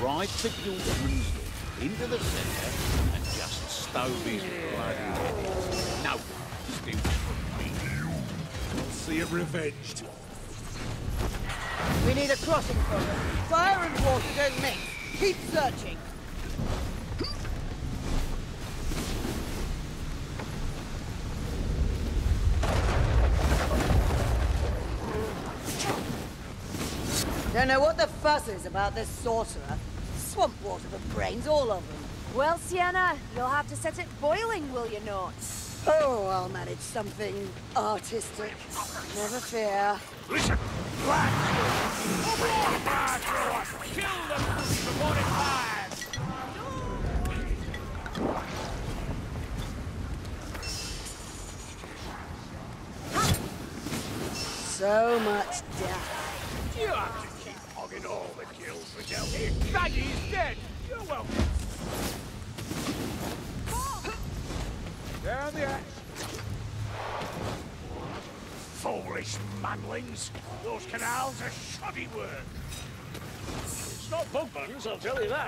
ride the guildsman's into the centre and just stove his bloody head in. No, still from me. I'll see it revenged. We need a crossing for them. Fire and water don't mix. Keep searching. Don't know what the fuss is about this sorcerer. Swamp water for brains, all of them. Well, Sienna, you'll have to set it boiling, will you not? Oh, I'll manage something artistic. Never fear. Listen! Black! Kill them before it fires! So much death. You have to keep hogging all the kills for Delhi. Baggy is dead! You're welcome! Down the axe! Foolish manlings! Those canals are shoddy work! It's not bug buttons, I'll tell you that.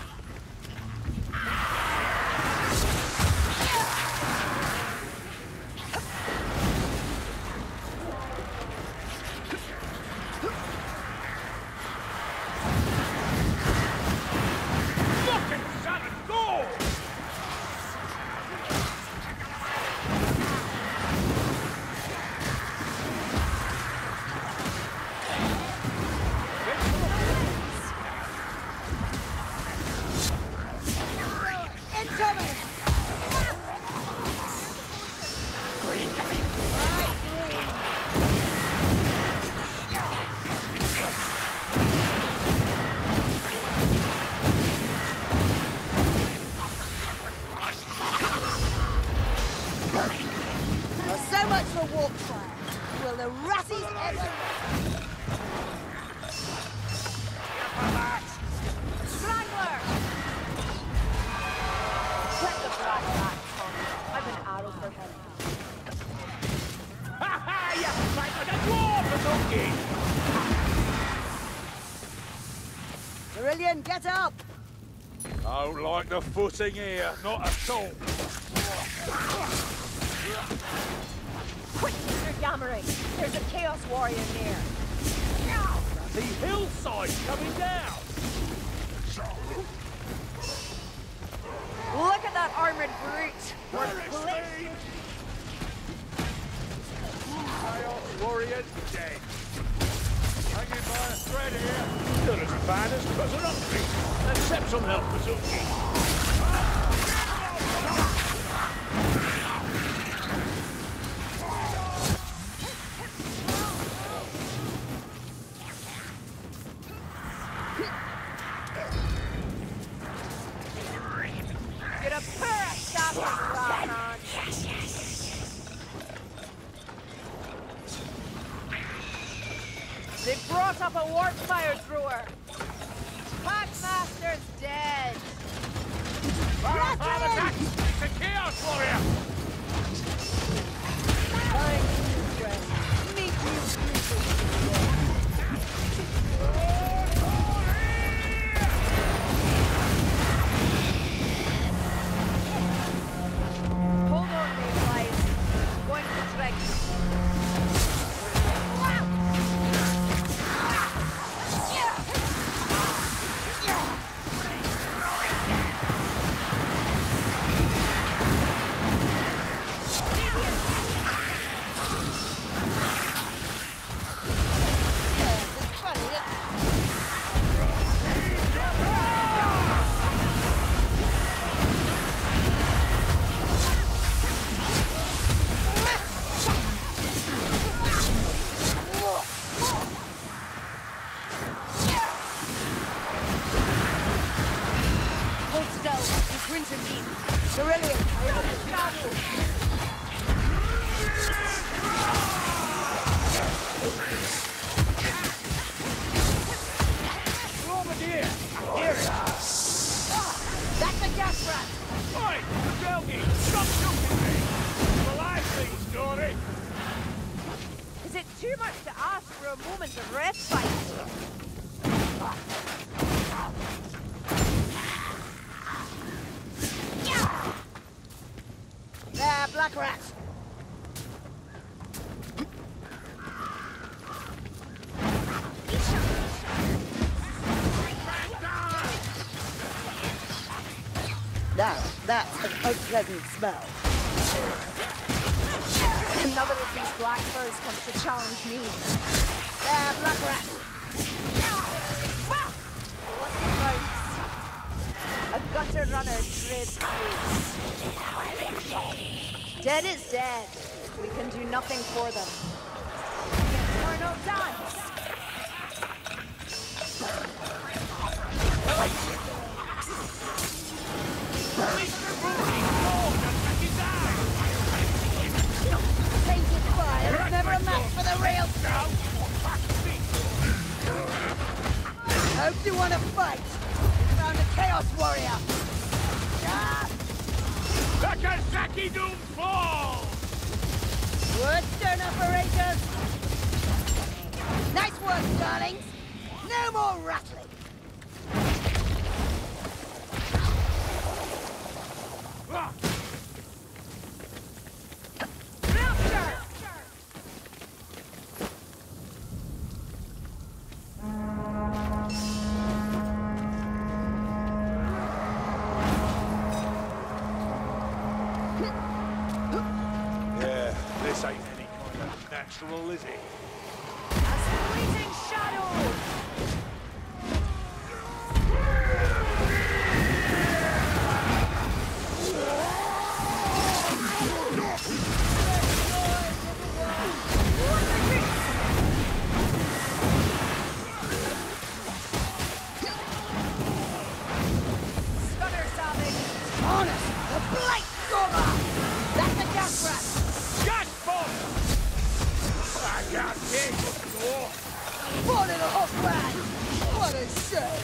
Fucking son of gold! Incoming! Well, so much for warp fire. Will the ratties ever... Strangler! Let the black rat come. I've an arrow for him. Ha ha! You fight like a dwarf, donkey! Cerulean, get up! Don't like the footing here, not at all. Quick, Mr. Yammering! There's a Chaos Warrior near. The hillside coming down! Look at that armored brute! We're blitzed. Chaos Warrior dead. Hanging by a thread here. Not as bad as Cousin Humphrey. Accept some help, Mizuki. Get a pair of shots, Rahman! They brought up a warp fire thrower. Packmaster's dead. Fire attack! It's a Chaos Warrior! Thank you, friend. Meet you. Hold on, Mayflies. Going to trek. It's funny, Hold still. You crimson deep. Cerulean, Bombardier! Here it is! that's a gas rat! Oi! Delgi! Stop shooting me! The live things, Dory! Is it too much to ask for a moment of respite? black rat! Now, that's an unpleasant smell. Another of these black furs comes to challenge me. Black rat! What a gutter runner treads face. Dead is dead. We can do nothing for them. Eternal dance! Tainted fire is never a match for the real thing! Hope you want to fight! We found a Chaos Warrior! Ah! Takasaki Doom fall! Woodstone operators! Nice work, darlings! No more rattling! Yeah, this ain't any kind of natural, is it? A fleeting shadow! Stunner savage! Honest! The Blight Stormer! That's the gas rat! Gas bomb! I can't take it, door! Poor little Hawkman! What a shame!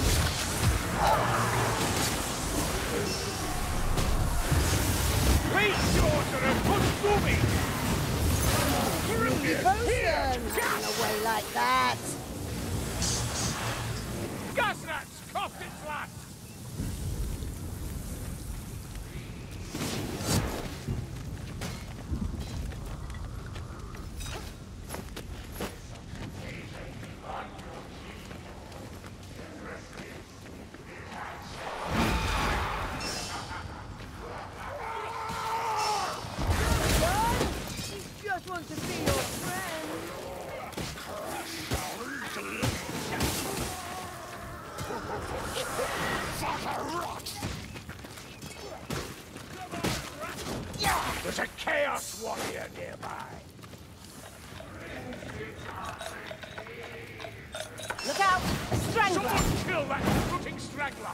Please, sorcerer, put to me! Greedy potion! Running away like that! Gas rats, coughed it flat! Just want to be your friend! There's a Chaos Warrior nearby! Look out! A strangler! Someone kill that rooting strangler!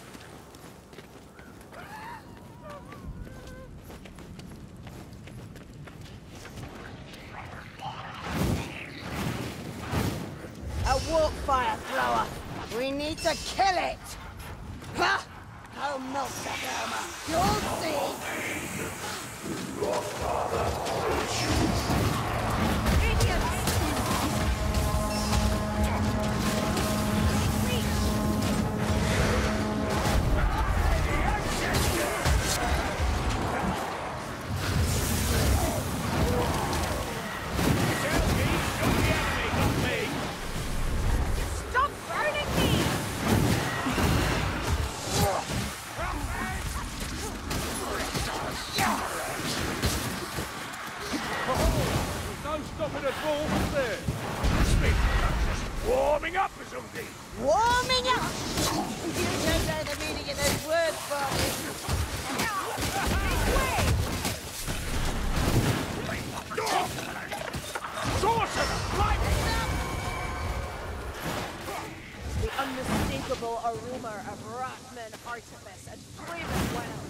A warp fire thrower! We need to kill it! Ha! I'll melt that armor! You'll see! Stop burning me! No stopping at all, is there? This thing just warming up or something. Warming up! You don't know the meaning of those words, Barney. Sorcerer, light The unmistakable aroma of Ratman artifice and flaming well.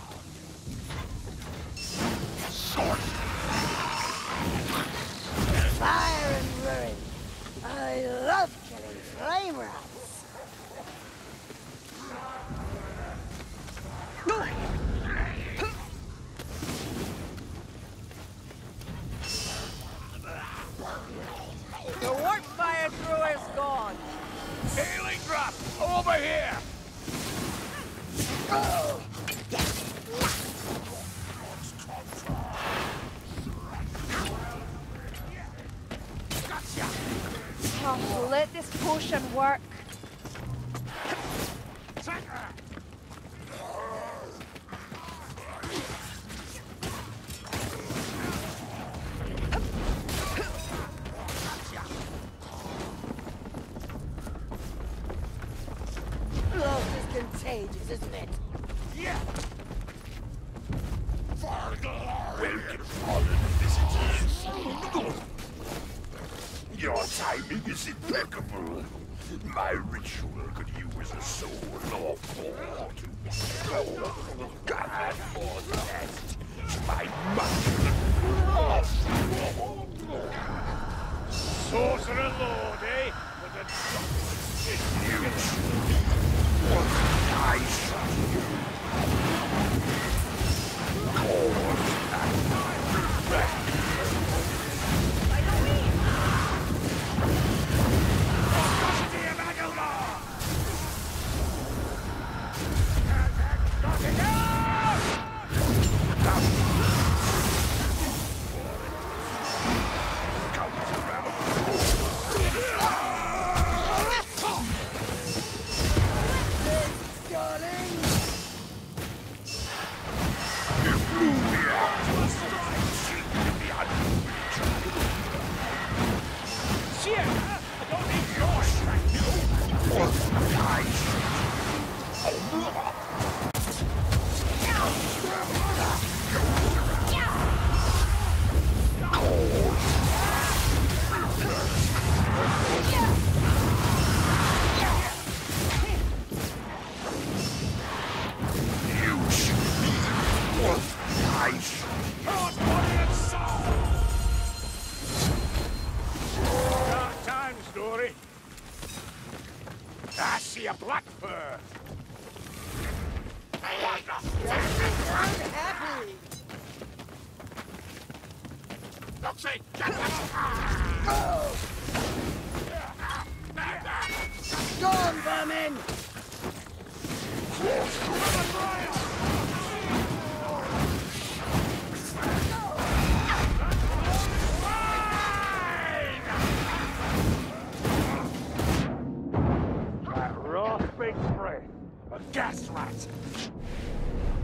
Fire and ruin. I love killing flame rats. The warp fire thrower's gone. healing drop over here. Oh. Oh, let this potion work. Love is contagious, isn't it? Welcome, honored visitors. Your timing is impeccable. My ritual could use a soul or four to gather more zest to my muscle. Sorcerer Lord, eh? With a I shall you. Cause and back. I see a black fur. Unhappy. Gone, vermin! That raw big breath. A gas rat.